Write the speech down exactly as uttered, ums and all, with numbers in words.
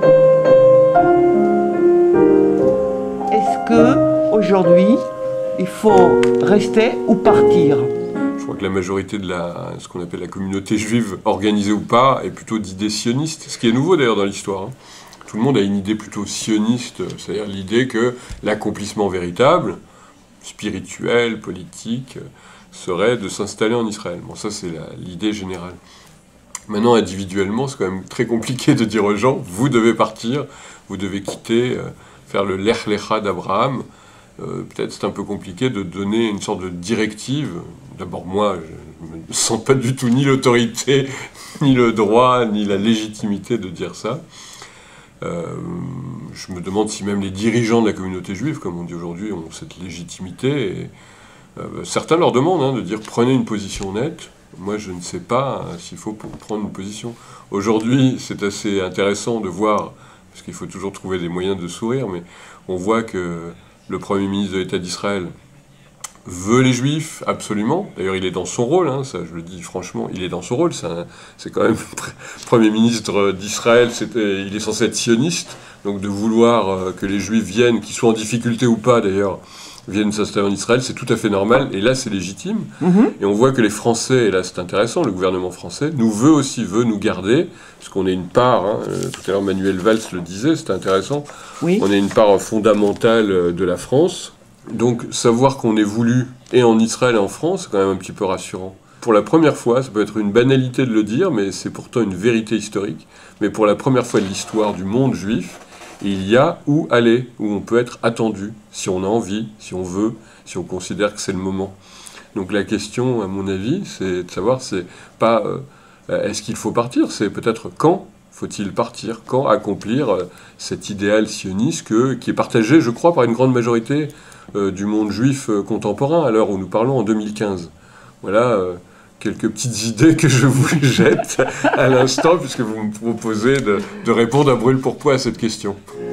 Est-ce que aujourd'hui, il faut rester ou partir? Je crois que la majorité de la, ce qu'on appelle la communauté juive, organisée ou pas, est plutôt d'idées sionistes, ce qui est nouveau d'ailleurs dans l'histoire. Hein. Tout le monde a une idée plutôt sioniste, c'est-à-dire l'idée que l'accomplissement véritable, spirituel, politique, serait de s'installer en Israël. Bon, ça c'est l'idée générale. Maintenant, individuellement, c'est quand même très compliqué de dire aux gens, vous devez partir, vous devez quitter, euh, faire le Lech Lecha d'Abraham. Euh, Peut-être c'est un peu compliqué de donner une sorte de directive. D'abord, moi, je ne sens pas du tout ni l'autorité, ni le droit, ni la légitimité de dire ça. Euh, je me demande si même les dirigeants de la communauté juive, comme on dit aujourd'hui, ont cette légitimité. Et, euh, certains leur demandent hein, de dire prenez une position nette. Moi, je ne sais pas hein, s'il faut prendre une position. Aujourd'hui, c'est assez intéressant de voir, parce qu'il faut toujours trouver des moyens de sourire, mais on voit que le Premier ministre de l'État d'Israël veut les Juifs, absolument. D'ailleurs, il est dans son rôle, hein, ça je le dis franchement, il est dans son rôle. C'est quand même Premier ministre d'Israël, il est censé être sioniste, donc de vouloir euh, que les Juifs viennent, qu'ils soient en difficulté ou pas d'ailleurs, viennent s'installer en Israël, c'est tout à fait normal, et là c'est légitime. Mm-hmm. Et on voit que les Français, et là c'est intéressant, le gouvernement français, nous veut aussi, veut nous garder, parce qu'on est une part, hein, tout à l'heure Manuel Valls le disait, c'était intéressant, oui. On est une part fondamentale de la France. Donc, savoir qu'on est voulu, et en Israël et en France, c'est quand même un petit peu rassurant. Pour la première fois, ça peut être une banalité de le dire, mais c'est pourtant une vérité historique, mais pour la première fois de l'histoire du monde juif, il y a où aller, où on peut être attendu, si on a envie, si on veut, si on considère que c'est le moment. Donc la question, à mon avis, c'est de savoir, c'est pas euh, est-ce qu'il faut partir, c'est peut-être quand faut-il partir, quand accomplir euh, cet idéal sioniste que, qui est partagé, je crois, par une grande majorité euh, du monde juif euh, contemporain, à l'heure où nous parlons en deux mille quinze. Voilà euh, quelques petites idées que je vous jette à l'instant, puisque vous me proposez de, de répondre à brûle-pourpoint à cette question.